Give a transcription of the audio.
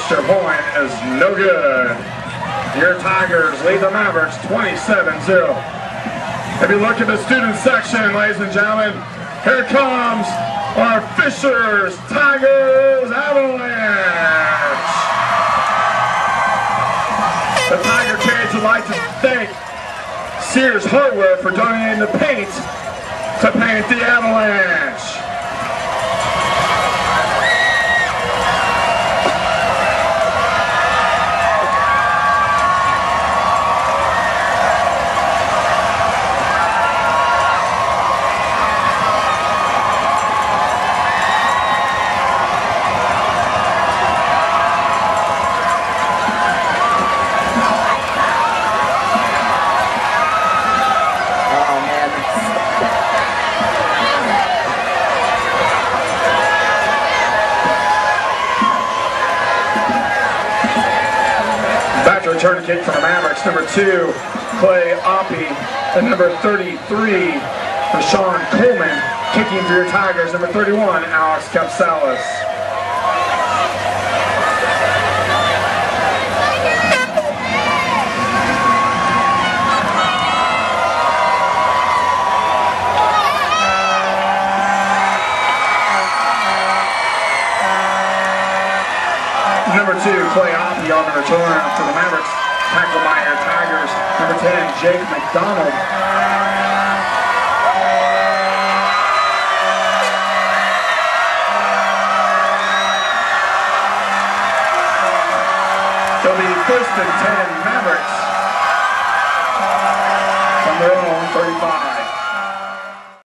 extra point is no good. Your Tigers lead the Mavericks 27-0. If you look at the student section, ladies and gentlemen, here comes our Fishers Tigers Avalanche. The Tiger Cage would like to thank Sears Hardware for donating the paint to paint the Avalanche. Return kick from the Mavericks, number 2, Clay Oppie, and number 33, Sean Coleman. Kicking for your Tigers, number 31, Alex Capsalis. Number 2, Clay Oppie on the return for the Mavericks. Tackled by your Tigers. Number 10, Jake McDonald. It'll be 1st and 10 Mavericks from their own 35.